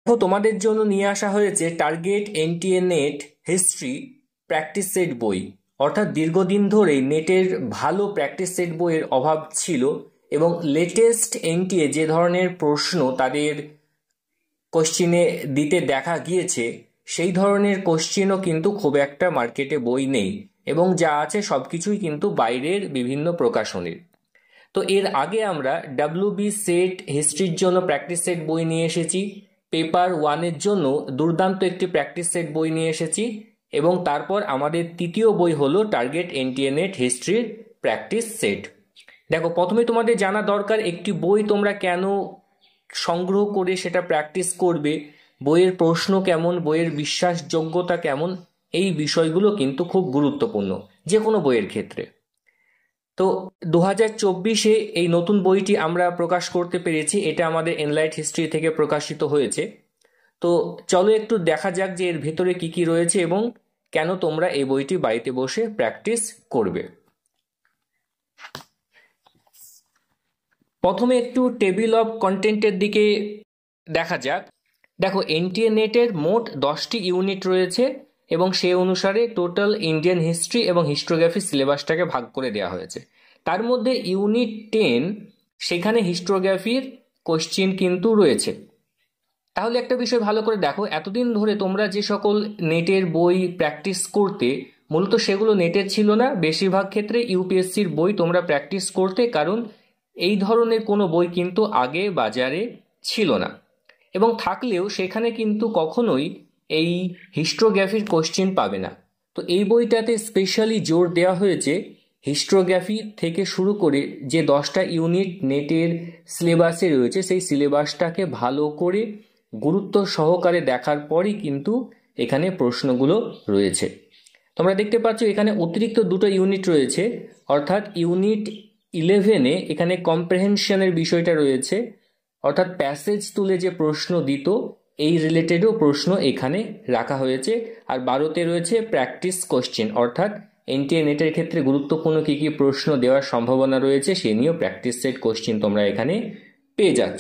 তো তোমাদের জন্য নিয়ে আসা হয়েছে target NTA NET history practice set বই। অর্থাৎ দীর্ঘদিন ধরেই নেটের ভালো প্র্যাকটিস সেট বইয়ের অভাব ছিল এবং লেটেস্ট এনটিএ যে ধরনের প্রশ্ন তাদের কোশ্চিনে দিতে দেখা গিয়েছে সেই ধরনের কোশ্চিনও কিন্তু খুব একটা মার্কেটে বই নেই, এবং যা আছে সব কিছুই কিন্তু বাইরের বিভিন্ন প্রকাশনীর। তো এর আগে আমরা ডাব্লিউবি সেট হিস্ট্রির জন্য প্র্যাকটিস সেট বই নিয়ে এসেছি, পেপার ওয়ানের জন্য দুর্দান্ত একটি প্র্যাকটিস সেট বই নিয়ে এসেছি, এবং তারপর আমাদের তৃতীয় বই হলো টার্গেট এনটিএ নেট হিস্ট্রির প্র্যাকটিস সেট। দেখো, প্রথমে তোমাদের জানা দরকার একটি বই তোমরা কেন সংগ্রহ করে সেটা প্র্যাকটিস করবে, বইয়ের প্রশ্ন কেমন, বইয়ের বিশ্বাসযোগ্যতা কেমন, এই বিষয়গুলো কিন্তু খুব গুরুত্বপূর্ণ যে কোনো বইয়ের ক্ষেত্রে। তো 2024-এ এই নতুন বইটি আমরা প্রকাশ করতে পেরেছি, এটা আমাদের এনলাইট হিস্ট্রি থেকে প্রকাশিত হয়েছে। তো চলো একটু দেখা যাক যে এর ভেতরে কি কি রয়েছে এবং কেন তোমরা এই বইটি বাড়িতে বসে প্র্যাকটিস করবে। প্রথমে একটু টেবিল অফ কন্টেন্টের দিকে দেখা যাক। দেখো, এনটিএ নেটের মোট 10টি ইউনিট রয়েছে এবং সে অনুসারে টোটাল ইন্ডিয়ান হিস্ট্রি এবং হিস্টোগ্রাফি সিলেবাসটাকে ভাগ করে দেওয়া হয়েছে। তার মধ্যে ইউনিট 10 সেখানে হিস্টোগ্রাফির কোশ্চিন কিন্তু রয়েছে। তাহলে একটা বিষয় ভালো করে দেখো, এতদিন ধরে তোমরা যে সকল নেটের বই প্র্যাকটিস করতে, মূলত সেগুলো নেটের ছিল না, বেশিরভাগ ক্ষেত্রে ইউপিএসসির বই তোমরা প্র্যাকটিস করতে, কারণ এই ধরনের কোনো বই কিন্তু আগে বাজারে ছিল না, এবং থাকলেও সেখানে কিন্তু কখনোই এই হিস্টোগ্রাফির কোশ্চেন পাবে না। তো এই বইটাতে স্পেশালি জোর দেওয়া হয়েছে হিস্টোগ্রাফি থেকে শুরু করে যে 10টা ইউনিট নেটের সিলেবাসে রয়েছে সেই সিলেবাসটাকে ভালো করে গুরুত্ব সহকারে দেখার পরই কিন্তু এখানে প্রশ্নগুলো রয়েছে। তোমরা দেখতে পাচ্ছ এখানে অতিরিক্ত দুটো ইউনিট রয়েছে, অর্থাৎ ইউনিট 11-এ এখানে কম্প্রেহেনশনের বিষয়টা রয়েছে, অর্থাৎ প্যাসেজ তুলে যে প্রশ্ন দিত এই রিলেটেডও প্রশ্ন এখানে রাখা হয়েছে। আর 12তে রয়েছে প্র্যাকটিস কোশ্চেন, অর্থাৎ এনটিএ নেটের ক্ষেত্রে গুরুত্বপূর্ণ কী কী প্রশ্ন দেওয়ার সম্ভাবনা রয়েছে সে নিয়েও প্র্যাকটিস সেট কোশ্চেন তোমরা এখানে পেয়ে যাচ্ছ।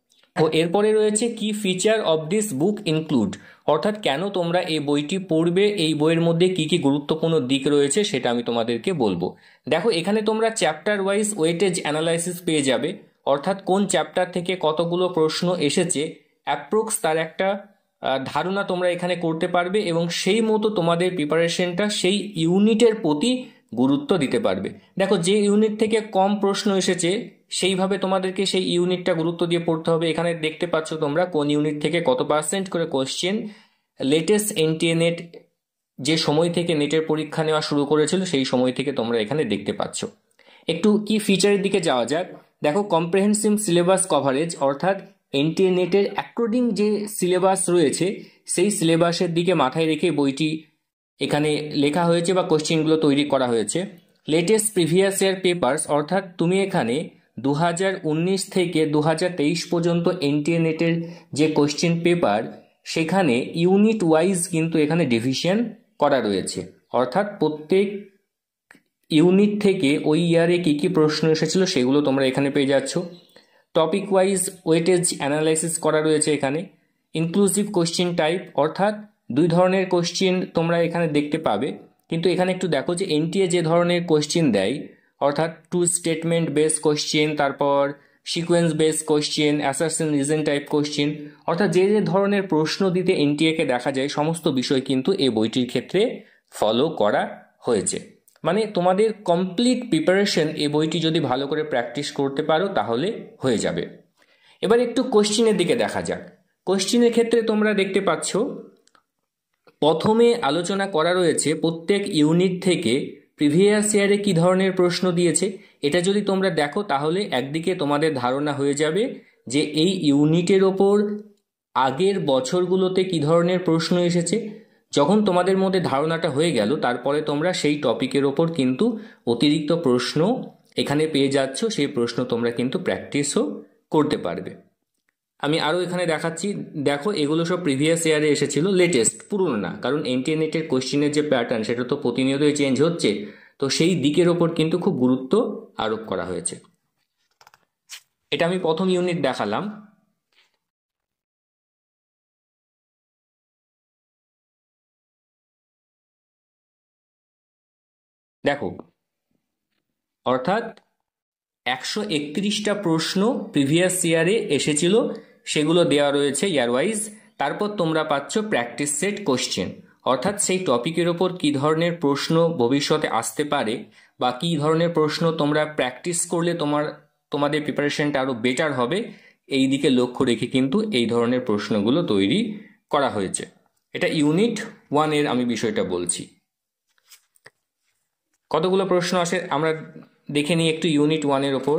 ও এরপরে রয়েছে কি feature of this book include, অর্থাৎ কেন তোমরা এই বইটি পড়বে, এই বইয়ের মধ্যে কি কি গুরুত্বপূর্ণ দিক রয়েছে সেটা আমি তোমাদেরকে বলবো। দেখো, এখানে তোমরা চ্যাপ্টার ওয়াইজ ওয়েটেজ অ্যানালাইসিস পেয়ে যাবে, অর্থাৎ কোন চ্যাপ্টার থেকে কতগুলো প্রশ্ন এসেছে অ্যাপ্রক্স তার একটা ধারণা তোমরা এখানে করতে পারবে, এবং সেই মতো তোমাদের প্রিপারেশনটা সেই ইউনিটের প্রতি গুরুত্ব দিতে পারবে। দেখো, যে ইউনিট থেকে কম প্রশ্ন এসেছে সেইভাবে তোমাদেরকে সেই ইউনিটটা গুরুত্ব দিয়ে পড়তে হবে। এখানে দেখতে পাচ্ছ তোমরা কোন ইউনিট থেকে কত পার্সেন্ট করে কোশ্চেন লেটেস্ট এনটিএ নেট যে সময় থেকে নেটের পরীক্ষা নেওয়া শুরু করেছিল সেই সময় থেকে তোমরা এখানে দেখতে পাচ্ছ। একটু কি ফিচারের দিকে যাওয়া যাক। দেখো, কম্প্রেহেন্সিভ সিলেবাস কভারেজ, অর্থাৎ এনটিএ নেটের অ্যাকর্ডিং যে সিলেবাস রয়েছে সেই সিলেবাসের দিকে মাথায় রেখে বইটি এখানে লেখা হয়েছে বা কোশ্চেনগুলো তৈরি করা হয়েছে। লেটেস্ট প্রিভিয়াস ইয়ার পেপার্স, অর্থাৎ তুমি এখানে 2019 থেকে 2023 পর্যন্ত এনটিএ নেটের যে কোশ্চেন পেপার সেখানে ইউনিট ওয়াইজ কিন্তু এখানে ডিভিশন করা রয়েছে, অর্থাৎ প্রত্যেক ইউনিট থেকে ওই ইয়ারে কী কী প্রশ্ন এসেছিল সেগুলো তোমরা এখানে পেয়ে যাচ্ছ। টপিক ওয়াইজ ওয়েটেজ অ্যানালাইসিস করা রয়েছে এখানে। ইনক্লুসিভ কোশ্চেন টাইপ, অর্থাৎ দুই ধরনের কোশ্চেন তোমরা এখানে দেখতে পাবে, কিন্তু এখানে একটু দেখো যে এনটিএ যে ধরনের কোশ্চেন দেয়, অর্থাৎ টু স্টেটমেন্ট বেস কোশ্চেন, তারপর sequence base question, assertion reason type question, অর্থাৎ যে যে ধরনের প্রশ্ন দিতে এনটিএকে দেখা যায় সমস্ত বিষয় কিন্তু এই বইটির ক্ষেত্রে ফলো করা হয়েছে। মানে তোমাদের কমপ্লিট প্রিপারেশন এই বইটি যদি ভালো করে প্র্যাকটিস করতে পারো তাহলে হয়ে যাবে। এবার একটু কোশ্চেনের দিকে দেখা যাক। কোশ্চেনের ক্ষেত্রে তোমরা দেখতে পাচ্ছ প্রথমে আলোচনা করা রয়েছে প্রত্যেক ইউনিট থেকে প্রিভিয়াস ইয়ারে কী ধরনের প্রশ্ন দিয়েছে। এটা যদি তোমরা দেখো তাহলে একদিকে তোমাদের ধারণা হয়ে যাবে যে এই ইউনিটের ওপর আগের বছরগুলোতে কী ধরনের প্রশ্ন এসেছে। যখন তোমাদের মধ্যে ধারণাটা হয়ে গেল তারপরে তোমরা সেই টপিকের ওপর কিন্তু অতিরিক্ত প্রশ্ন এখানে পেয়ে যাচ্ছ, সেই প্রশ্ন তোমরা কিন্তু প্র্যাকটিসও করতে পারবে। আমি আরও এখানে দেখাচ্ছি, দেখো এগুলো সব প্রিভিয়াস ইয়ারে এসেছিল, লেটেস্ট, পুরনো না, কারণ এনটিএ নেটের কোশ্চেনের যে প্যাটার্ন সেটা তো প্রতিনিয়তই চেঞ্জ হচ্ছে, তো সেই দিকের ওপর কিন্তু খুব গুরুত্ব আরোপ করা হয়েছে। এটা আমি প্রথম ইউনিট দেখালাম। দেখো, অর্থাৎ 131টা প্রশ্ন প্রিভিয়াস ইয়ারে এসেছিল, সেগুলো দেওয়া রয়েছে ইয়ার ওয়াইজ। তারপর তোমরা পাচ্ছ প্র্যাকটিস সেট কোশ্চেন, অর্থাৎ সেই টপিকের ওপর কী ধরনের প্রশ্ন ভবিষ্যতে আসতে পারে বা কী ধরনের প্রশ্ন তোমরা প্র্যাকটিস করলে তোমাদের প্রিপারেশনটা আরও বেটার হবে, এই দিকে লক্ষ্য রেখে কিন্তু এই ধরনের প্রশ্নগুলো তৈরি করা হয়েছে। এটা ইউনিট 1 আমি বিষয়টা বলছি। কতগুলো প্রশ্ন আসে আমরা দেখে নিই একটু ইউনিট 1 ওপর।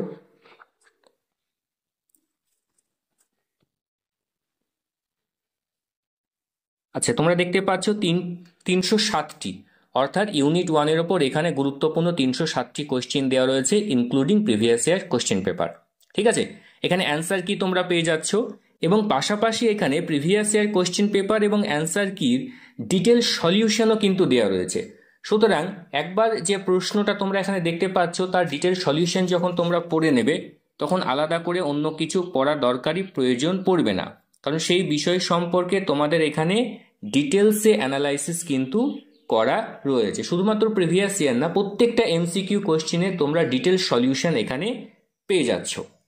আচ্ছা, তোমরা দেখতে পাচ্ছ 307টি, অর্থাৎ ইউনিট 1 ওপর এখানে গুরুত্বপূর্ণ 307টি কোশ্চেন দেওয়া রয়েছে, including previous year question paper. ঠিক আছে, এখানে অ্যান্সার কি তোমরা পেয়ে যাচ্ছ, এবং পাশাপাশি এখানে প্রিভিয়াস ইয়ার কোশ্চেন পেপার এবং অ্যান্সার কির ডিটেল সলিউশনও কিন্তু দেওয়া রয়েছে। সুতরাং একবার যে প্রশ্নটা তোমরা এখানে দেখতে পাচ্ছ তার ডিটেল সলিউশন যখন তোমরা পড়ে নেবে, তখন আলাদা করে অন্য কিছু পড়ার দরকারই প্রয়োজন পড়বে না, কারণ সেই বিষয় সম্পর্কে তোমাদের এখানে ডিটেলসে অ্যানালাইসিস কিন্তু করা রয়েছে। শুধুমাত্র প্রিভিয়াস ইয়ার না, প্রত্যেকটা এমসিকিউ কোশ্চেনে তোমরা ডিটেল সলিউশন এখানে পেয়ে যাচ্ছ।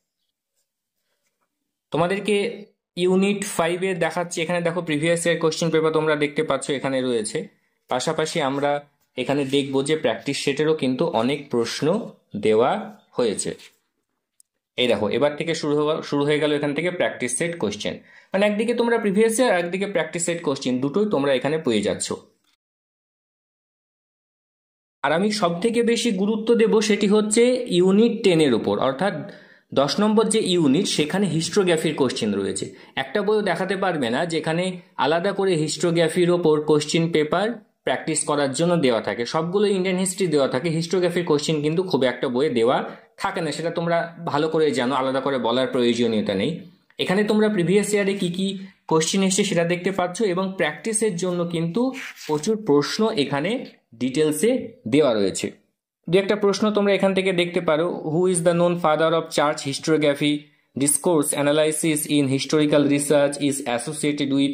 তোমাদেরকে ইউনিট 5 দেখাচ্ছি। এখানে দেখো প্রিভিয়াস ইয়ার কোশ্চেন পেপার তোমরা দেখতে পাচ্ছ এখানে রয়েছে। পাশাপাশি আমরা এখানে দেখবো যে প্র্যাকটিস সেটেরও কিন্তু অনেক প্রশ্ন দেওয়া হয়েছে। এই দেখো, এবার থেকে শুরু হয়ে গেল এখান থেকে প্র্যাকটিস সেট কোশ্চেন, মানে একদিকে তোমরা প্রিভিয়াস ইয়ার আর একদিকে প্র্যাকটিস সেট কোশ্চেন, দুটোই তোমরা এখানে পেয়ে যাচ্ছ। আর আমি সব থেকে বেশি গুরুত্ব দেব সেটি হচ্ছে ইউনিট 10 উপর, অর্থাৎ 10 নম্বর যে ইউনিট, সেখানে হিস্টোগ্রাফির কোশ্চেন রয়েছে। একটা বইও দেখাতে পারবে না যেখানে আলাদা করে হিস্টোগ্রাফির ওপর কোশ্চেন পেপার প্র্যাকটিস করার জন্য দেওয়া থাকে। সবগুলো ইন্ডিয়ান হিস্ট্রি দেওয়া থাকে, হিস্টোগ্রাফির কোশ্চেন কিন্তু খুব একটা বইয়ে দেওয়া থাকে না, সেটা তোমরা ভালো করে জানো, আলাদা করে বলার প্রয়োজনীয়তা নেই। এখানে তোমরা প্রিভিয়াস ইয়ারে কি কি কোশ্চেন এসছে সেটা দেখতে পাচ্ছ, এবং প্র্যাকটিসের জন্য কিন্তু প্রচুর প্রশ্ন এখানে ডিটেলসে দেওয়া রয়েছে। দু একটা প্রশ্ন তোমরা এখান থেকে দেখতে পারো। Who is the known father of church histography? Discourse analysis in historical research is associated with.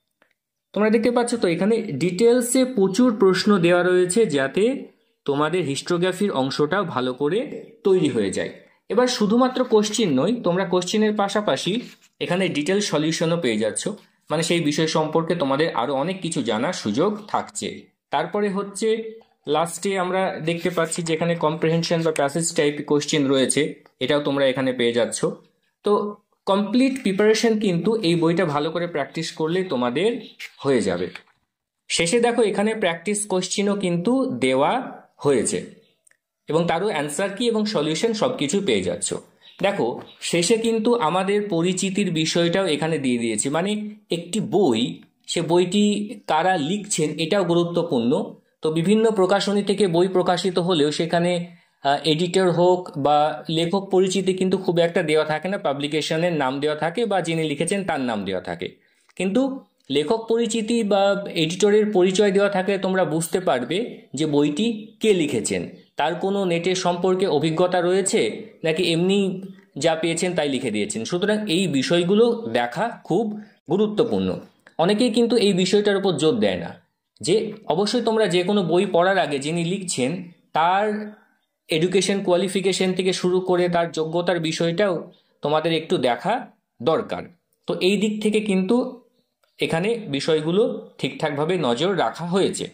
তোমরা দেখতে পাচ্ছ তো এখানে ডিটেলসে প্রচুর প্রশ্ন দেওয়া রয়েছে, যাতে তোমাদের হিস্টোগ্রাফির অংশটাও ভালো করে তৈরি হয়ে যায়। এবার শুধুমাত্র কোশ্চেন নয়, তোমরা কোশ্চেনের পাশাপাশি এখানে ডিটেল সলিউশনও পেয়ে যাচ্ছ, মানে সেই বিষয় সম্পর্কে তোমাদের আরও অনেক কিছু জানার সুযোগ থাকছে। তারপরে হচ্ছে লাস্টে আমরা দেখতে পাচ্ছি যেখানে কম্প্রিহেনশন বা প্যাসেজ টাইপ কোশ্চেন রয়েছে, এটাও তোমরা এখানে পেয়ে যাচ্ছ। তো কমপ্লিট প্রিপারেশন কিন্তু এই বইটা ভালো করে প্র্যাকটিস করলে তোমাদের হয়ে যাবে। শেষে দেখো এখানে প্র্যাকটিস কোশ্চেনও কিন্তু দেওয়া হয়েছে, এবং তারও অ্যান্সার কি এবং সলিউশন সব কিছু পেয়ে যাচ্ছ। দেখো শেষে কিন্তু আমাদের পরিচিতির বিষয়টাও এখানে দিয়ে দিয়েছি, মানে একটি বই, সে বইটি কারা লিখছেন এটাও গুরুত্বপূর্ণ। তো বিভিন্ন প্রকাশনী থেকে বই প্রকাশিত হলেও সেখানে এডিটর হোক বা লেখক পরিচিতি কিন্তু খুব একটা দেওয়া থাকে না, পাবলিকেশনের নাম দেওয়া থাকে বা যিনি লিখেছেন তার নাম দেওয়া থাকে, কিন্তু লেখক পরিচিতি বা এডিটরের পরিচয় দেওয়া থাকলে তোমরা বুঝতে পারবে যে বইটি কে লিখেছেন, তার কোনো নেটের সম্পর্কে অভিজ্ঞতা রয়েছে নাকি এমনি যা পেয়েছেন তাই লিখে দিয়েছেন। সুতরাং এই বিষয়গুলো দেখা খুব গুরুত্বপূর্ণ। অনেকেই কিন্তু এই বিষয়টার উপর জোর দেয় না, যে অবশ্যই তোমরা যে কোনো বই পড়ার আগে যিনি লিখছেন তার এডুকেশন কোয়ালিফিকেশন থেকে শুরু করে তার যোগ্যতার বিষয়টাও তোমাদের একটু দেখা দরকার। তো এই দিক থেকে কিন্তু এখানে বিষয়গুলো ঠিকঠাকভাবে নজর রাখা হয়েছে।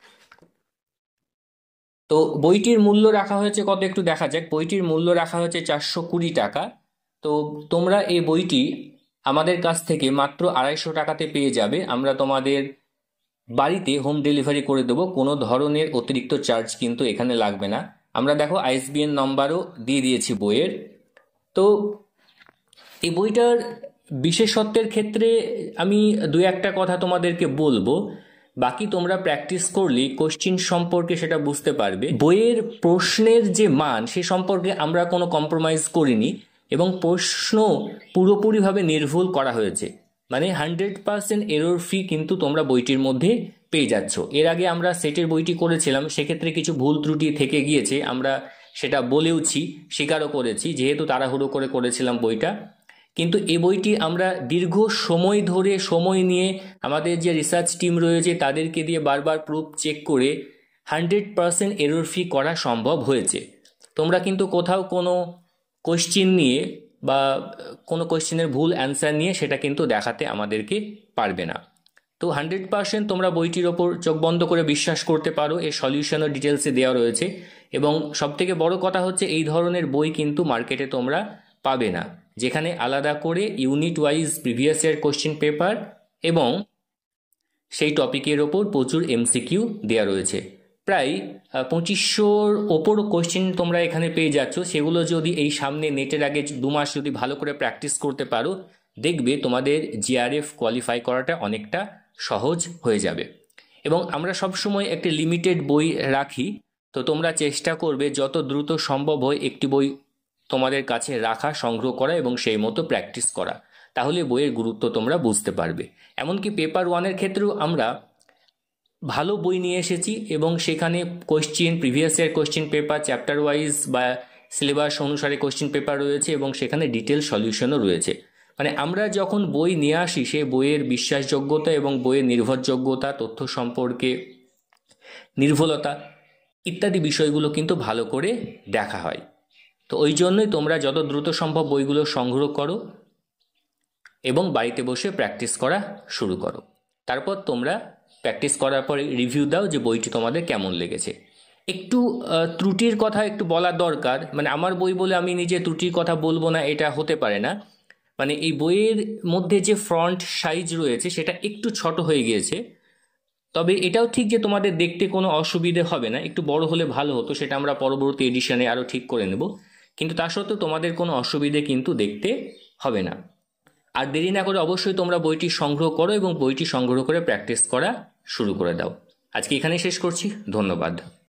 তো বইটির মূল্য রাখা হয়েছে কত একটু দেখা যাক। বইটির মূল্য রাখা হয়েছে 420 টাকা। তো তোমরা এই বইটি আমাদের কাছ থেকে মাত্র 250 টাকাতে পেয়ে যাবে। আমরা তোমাদের বাড়িতে হোম ডেলিভারি করে দেবো, কোনো ধরনের অতিরিক্ত চার্জ কিন্তু এখানে লাগবে না। আমরা দেখো আইএসবিএন নম্বরও দিয়ে দিয়েছি বইয়ের। তো এই বইটার বিশেষত্বের ক্ষেত্রে আমি দু একটা কথা তোমাদেরকে বলবো, বাকি তোমরা প্র্যাকটিস করলে কোশ্চেন সম্পর্কে সেটা বুঝতে পারবে। বইয়ের প্রশ্নের যে মান সে সম্পর্কে আমরা কোনো কম্প্রোমাইজ করিনি, এবং প্রশ্ন পুরোপুরিভাবে নির্ভুল করা হয়েছে, মানে 100% এরর ফ্রি কিন্তু তোমরা বইটির মধ্যে পেয়ে যাচ্ছ। এর আগে আমরা সেটের বইটি করেছিলাম, সেক্ষেত্রে কিছু ভুল ত্রুটি থেকে গিয়েছে, আমরা সেটা বলেওছি, স্বীকারও করেছি, যেহেতু তাড়াহুড়ো করে করেছিলাম বইটা। কিন্তু এই বইটি আমরা দীর্ঘ সময় ধরে সময় নিয়ে আমাদের যে রিসার্চ টিম রয়েছে তাদেরকে দিয়ে বারবার প্রুফ চেক করে 100% এরর ফ্রি করা সম্ভব হয়েছে। তোমরা কিন্তু কোথাও কোনো কোশ্চিন নিয়ে বা কোনো কোশ্চেনের ভুল অ্যান্সার নিয়ে সেটা কিন্তু দেখাতে আমাদেরকে পারবে না। তো 100% তোমরা বইটির ওপর চোখ বন্ধ করে বিশ্বাস করতে পারো, এর সলিউশনও ডিটেলসে দেওয়া রয়েছে। এবং সবথেকে বড় কথা হচ্ছে এই ধরনের বই কিন্তু মার্কেটে তোমরা পাবে না, যেখানে আলাদা করে unit wise previous year question paper এবং সেই টপিকের ওপর প্রচুর এমসিকিউ দেওয়া রয়েছে। প্রায় 2500-র ওপর কোশ্চেন তোমরা এখানে পেয়ে যাচ্ছ। সেগুলো যদি এই সামনে নেটের আগে 2 মাস যদি ভালো করে প্র্যাকটিস করতে পারো, দেখবে তোমাদের জিআরএফ কোয়ালিফাই করাটা অনেকটা সহজ হয়ে যাবে। এবং আমরা সবসময় একটি লিমিটেড বই রাখি, তো তোমরা চেষ্টা করবে যত দ্রুত সম্ভব হয় একটি বই তোমাদের কাছে রাখা, সংগ্রহ করা এবং সেই মতো প্র্যাকটিস করা। তাহলে বইয়ের গুরুত্ব তোমরা বুঝতে পারবে। এমনকি পেপার 1-এর ক্ষেত্রেও আমরা ভালো বই নিয়ে এসেছি এবং সেখানে question, previous year question paper chapter wise বা সিলেবাস অনুসারে কোশ্চেন পেপার রয়েছে এবং সেখানে ডিটেল সলিউশনও রয়েছে। মানে আমরা যখন বই নিয়ে আসি, সে বইয়ের বিশ্বাসযোগ্যতা এবং বইয়ের নির্ভরযোগ্যতা, তথ্য সম্পর্কে নির্ভুলতা ইত্যাদি বিষয়গুলো কিন্তু ভালো করে দেখা হয়। তো ওই জন্যই তোমরা যত দ্রুত সম্ভব বইগুলো সংগ্রহ করো এবং বাড়িতে বসে প্র্যাকটিস করা শুরু করো। তারপর তোমরা প্র্যাকটিস করার পরে রিভিউ দাও যে বইটি তোমাদের কেমন লেগেছে। একটু ত্রুটির কথা একটু বলা দরকার, মানে আমার বই বলে আমি নিজে ত্রুটির কথা বলবো না, এটা হতে পারে না। মানে এই বইয়ের মধ্যে যে ফ্রন্ট সাইজ রয়েছে সেটা একটু ছোট হয়ে গিয়েছে। তবে এটাও ঠিক যে তোমাদের দেখতে কোনো অসুবিধে হবে না, একটু বড় হলে ভালো হতো, সেটা আমরা পরবর্তী এডিশনে আরও ঠিক করে নেব। কিন্তু তা সত্ত্বেও তোমাদের কোনো অসুবিধে কিন্তু দেখতে হবে না। আর দেরি না করে অবশ্যই তোমরা বইটি সংগ্রহ করো এবং বইটি সংগ্রহ করে প্র্যাকটিস করা শুরু করে দাও। আজকে এখানেই শেষ করছি। ধন্যবাদ।